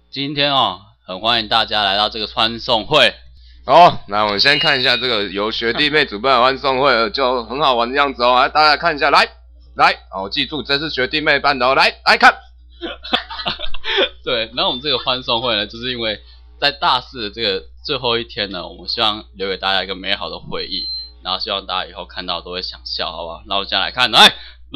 今天很欢迎大家来到这个欢送会。 好，那我们先看一下这个由学弟妹主办的欢送会，就很好玩的样子哦。来，大家看一下，来，记住这是学弟妹办的哦。来看。 对，然后我们这个欢送会呢，就是因为在大四的这个最后一天呢，我们希望留给大家一个美好的回忆，然后希望大家以后看到都会想笑，好不好？那我们现在来看，来。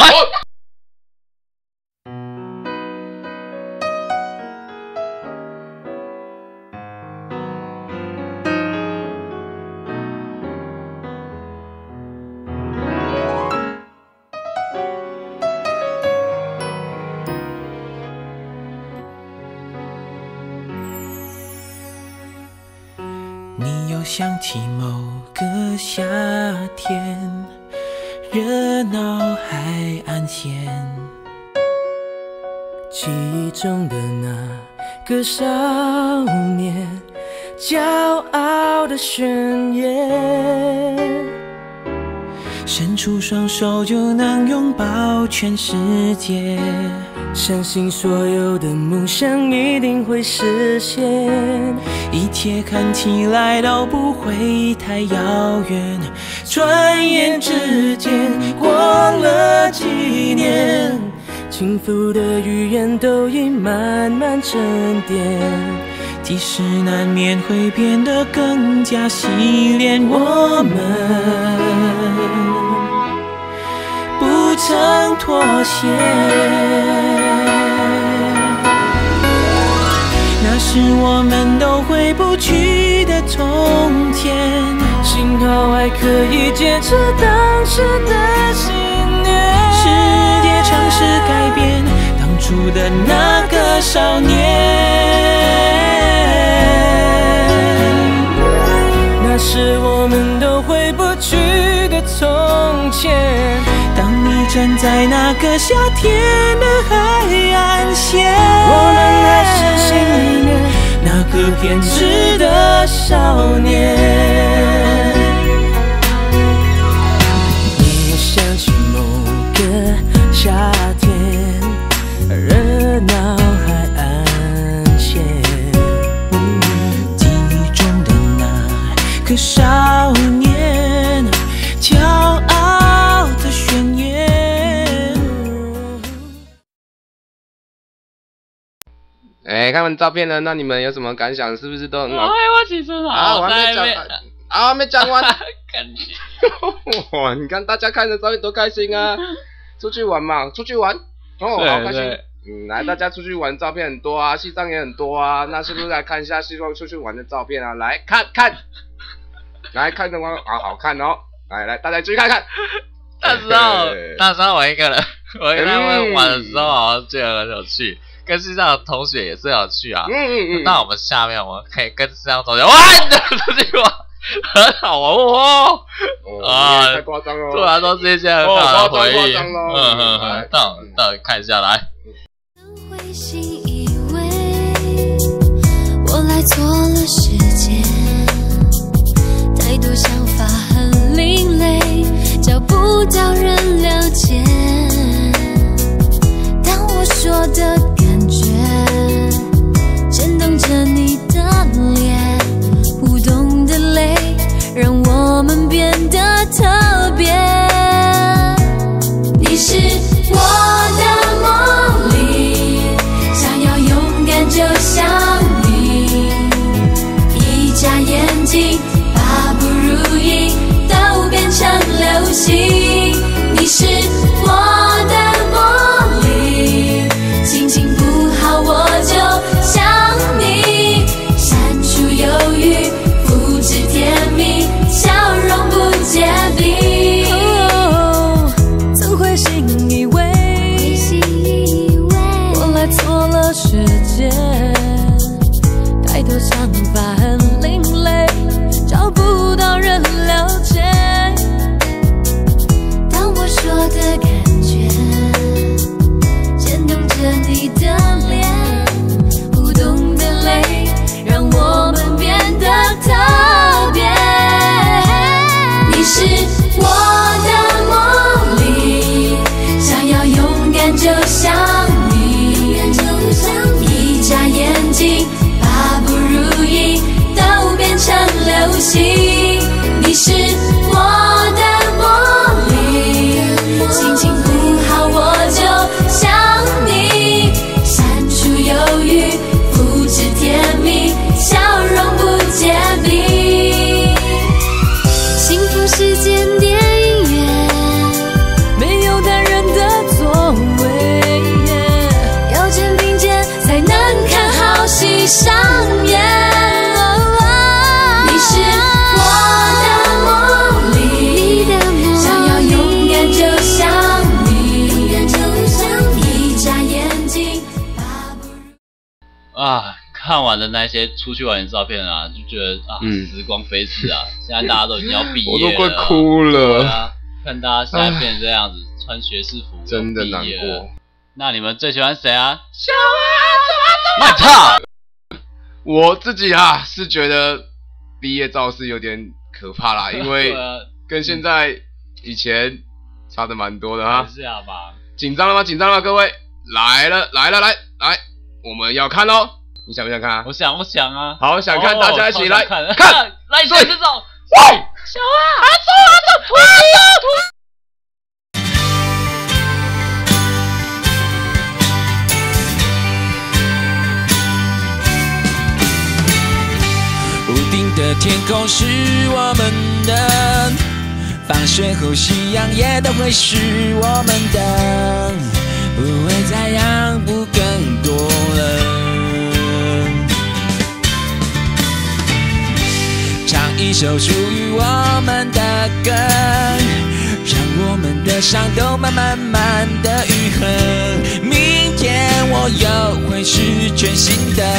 你又想起某个夏天，热闹海岸线，记忆中的那个少年，骄傲的宣言，伸出双手就能拥抱全世界，相信所有的梦想一定会实现，一切看起来都不会太遥远，转眼之间过了几年，轻浮的语言都已慢慢沉淀，即使难免会变得更加洗练，我们不曾妥协，那是我们都回不去的从前，幸好还可以坚持当时的信念，世界尝试改变当初的那个少年，那是我们都回不去的从前，当你站在那个夏天的海岸线，我们还是心里面那个偏执的少年。你又想起某个夏天，热闹海岸线，记忆中的那个少年，骄傲的宣言。 看完照片了，那你们有什么感想？是不是都很好？ 我其实好， 我还没讲，还没讲完。哇，你看大家看的照片多开心啊！出去玩嘛，出去玩，好开心。来，大家出去玩照片很多啊，西藏也很多啊，那是不是来看一下西藏出去玩的照片啊？来看，来看的话好看哦。来，大家继续看看。 那时候我一个人玩的时候，好像觉得很有趣，跟西藏的同学也是有趣啊。那我们下面我们可以跟西藏同学玩出去玩，很好玩哦。 太夸张了。 突然都是一些很好的回忆。到底看一下来。 会心以为我来错了时间，太多想法很另类，找不到人了解，当我说的感觉牵动着你的脸，互动的泪让我们变得特别，你是我的梦里想要勇敢就像你，一眨眼睛把不如意都变成流星，你是我的梦里心情不好我就想你，删除犹豫复制甜蜜，笑容不结冰，曾会心以为我来错了时间，太多想法很另类，找不到人了解，当我说的感觉牵动着你的脸，互动的泪让我们变得特别，你是我的梦里想要勇敢就像你，一眨眼睛相恋。你是我的梦里，想要勇敢就像你，一眨眼睛把不如啊。看完了那些出去玩的照片啊，就觉得啊，时光飞逝啊！现在大家都已经要毕业了， 我都快哭了。 对啊，看大家现在变成这样子，穿学士服， 真的难过。 那你们最喜欢谁啊？ 小阿麦操！ 我自己啊是觉得毕业照是有点可怕啦，因为跟现在以前差的蛮多的哈。 是啊吧？ 紧张了吗？紧张了吗？各位，来了，我们要看喽！你想不想看啊？ 我想啊。 好，想看，大家一起来看， 来谁这种？ 喂， 小阿走，突屋顶的天空是我们的，放学后夕阳也都会是我们的，不会再让步更多了。唱一首属于我们的歌，让我们的伤都慢慢的愈合。明天我又会是全新的。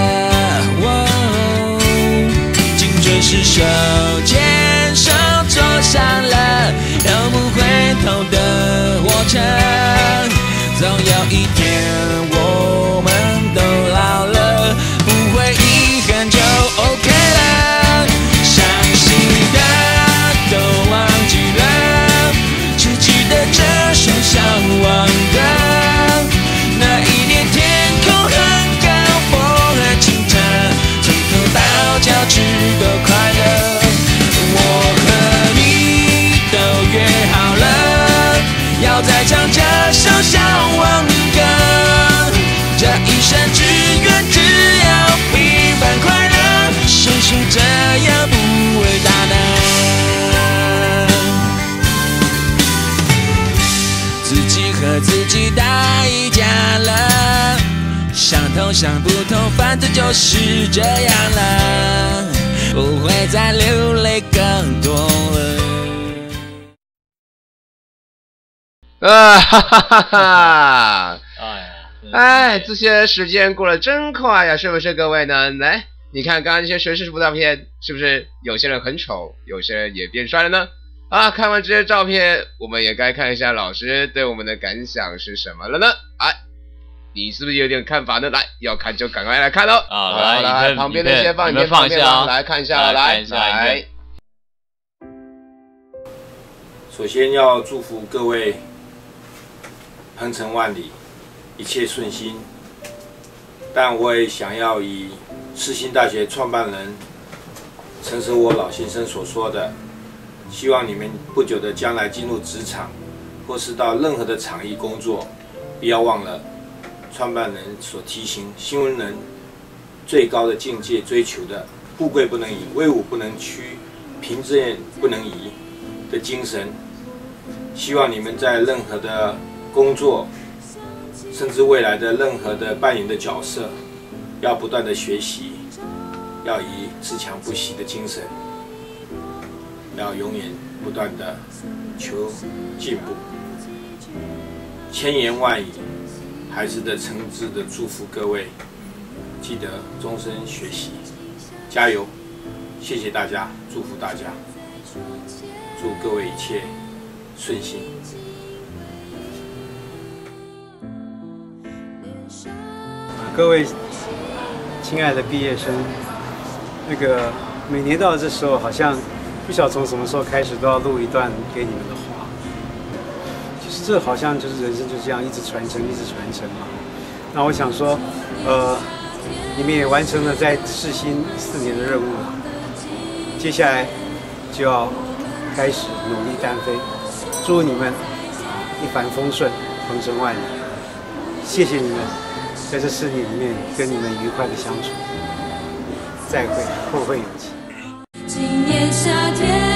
青春是手牵手走上了永不回头的火车，总有一天我们都老了，不会遗憾就 OK 了。伤心的都忘记了，只记得这首向往的。那一年天空很高，风很清澈，从头到脚趾都快乐。我和你都约好了，要再唱这首向往歌。这一生只愿只要平凡快乐，生活这样不伟大呢。自己和自己打一架了，想通想不通，反正就是这样了，不会再流泪更多了。 哈哈哈哈！哎，这些时间过得真快呀，是不是各位呢？来，你看刚刚这些学士服照片，是不是有些人很丑，有些人也变帅了呢？啊，看完这些照片，我们也该看一下老师对我们的感想是什么了呢？哎，你是不是有点看法呢？来，要看就赶快来看喽！ 啊， 来，旁边那些放一下，来看一下，来。 首先要祝福各位鹏程万里，一切顺心。但我也想要以世新大学创办人陈舍我老先生所说的，希望你们不久的将来进入职场，或是到任何的场域工作，不要忘了创办人所提醒新闻人最高的境界追求的富贵不能移，威武不能屈，贫贱不能移的精神。希望你们在任何的工作，甚至未来的任何的扮演的角色，要不断的学习，要以自强不息的精神，要永远不断的求进步。千言万语，还是的诚挚的祝福各位，记得终身学习，加油！谢谢大家，祝福大家，祝各位一切顺心。 各位亲爱的毕业生，每年到这时候，好像不晓得从什么时候开始都要录一段给你们的话。其实这好像就是人生就这样一直传承嘛。那我想说，你们也完成了在世新4年的任务了，接下来就要开始努力单飞。祝你们一帆风顺，鹏程万里。谢谢你们在这4年里面跟你们愉快的相处。再会，后会有期。 今年夏天。